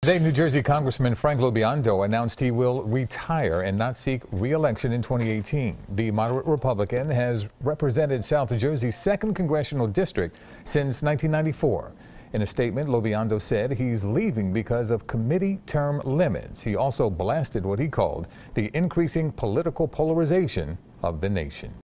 Today, New Jersey Congressman Frank LoBiondo announced he will retire and not seek re-election in 2018. The moderate Republican has represented South Jersey's 2nd congressional district since 1994. In a statement, LoBiondo said he's leaving because of committee term limits. He also blasted what he called the increasing political polarization of the nation.